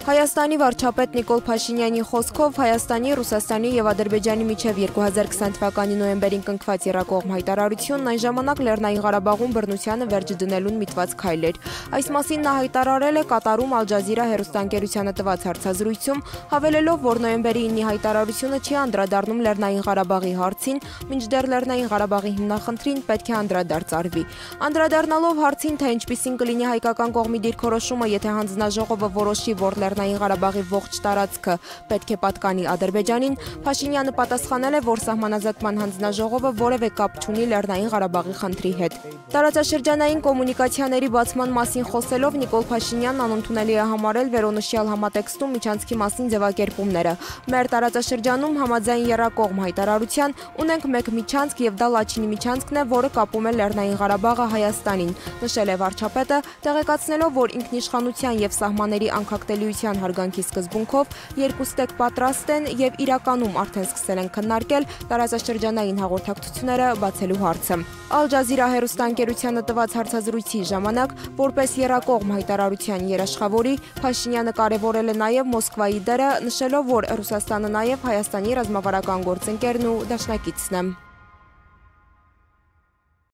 Հայաստանի վարչապետ Նիկոլ Փաշինյանի խոսքով Հայաստանի, Ռուսաստանի և Ադրբեջանի միջև 2020 թվականի նոյեմբերին կնքված եռակողմ հայտարարությունն այն ժամանակ Լեռնային Ղարաբաղում բռնությանը վերջ դնելուն միտված քայլ էր։ Այս մասին նա հայտարարել է Կատարում Ալ Ջազիրա հեռուստաընկերությանը տված հարցազրույցում, հավելելով, որ նոյեմբերի 9-ի հայտարարությունը չի անդրադառնում Լեռնային Ղարաբաղի հարցին, մինչդեռ Լեռնային Ղարաբաղի հիմնախնդրին պետք է անդրադարձ արվի։ Անդրադառնալով հարցին, թե ինչպիսին կլինի հայկական կողմի դիրքորոշումը, եթե հանձնաժողովը որոշի, որ Լեռնային Ղարաբաղի ողջ տարածքը պետք է պատկանի Ադրբեջանին, Փաշինյանը պատասխանել է, որ Սահմանազատման հանձնաժողովը որևէ կապ չունի Լեռնային Ղարաբաղի խնդրի հետ։ Տարածաշրջանային կոմունիկացիաների բացման մասին խոսելով Նիկոլ Փաշինյանն անընդունելի է համարել վերոնշյալ համատեքստում միջանցքի մասին ձևակերպումները։ Մեր տարածաշրջանում համաձայն եռակողմ հայտարարության ունենք մեկ միջանցք և դա Լաչինի միջանցքն է, որը կապում է Լեռնային Ղարաբաղը Հայաստանին, նշել է վարչապետը, տեղեկացնելով, որ ինքնիշխանության և սահմանների անկախտելիության հարգանքի սկզբունքով երկուստեք պատրաստ են և իրականում արդեն սկսել են քննարկել տարածաշրջանային հաղորդակցությունները բացելու հարցը։ Ալ Ջազիրա հեռուստաընկերությանը տված հարցազրույցի ժամանակ, որպես եռակողմ հայտարարության երաշխավորի, Փաշինյանը կարևորել է նաև Մոսկվայի դերը, նշելով, որ Ռուսաստանը նաև Հայաստանի ռազմավարական գործընկերն ու դաշնակիցն է։